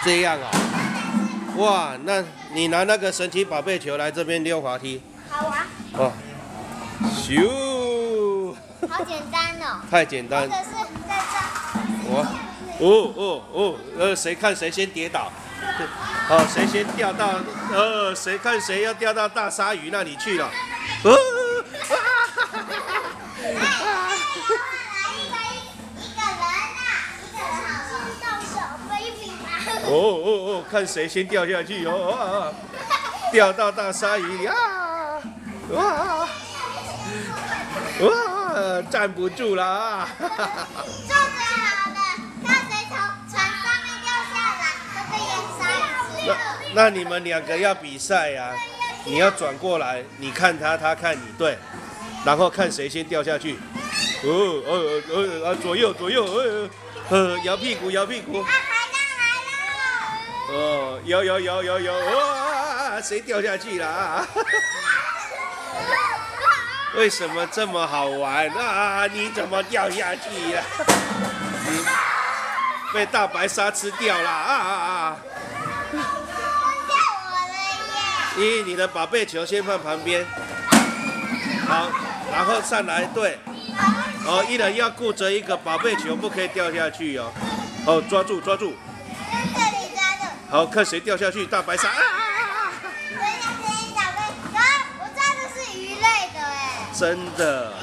这样啊、哇，那你拿那个神奇宝贝球来这边溜滑梯。 好啊。 哦，咻！ 好简单哦。 太简单。 或者是在这。 谁看谁先跌倒？哦，谁先掉到谁看谁要掉到大鲨鱼那里去了？看谁先掉下去哦，掉到大鲨鱼里啊！哇！站不住了啊！ 坐着好了，看谁从船上面掉下来，会被淹杀死。 那你们两个要比赛呀、你要转过来，你看他，他看你，对，然后看谁先掉下去。左右，摇屁股，摇屁股。摇，哇，谁掉下去了啊？为什么这么好玩啊？你怎么掉下去了？你被大白鲨吃掉了啊！你的宝贝球先放旁边，好，然后上来，对，一人要顾着一个宝贝球，不可以掉下去哦。抓住。好，看谁掉下去，大白鲨啊！ 我抓的是鱼类的哎。 真的。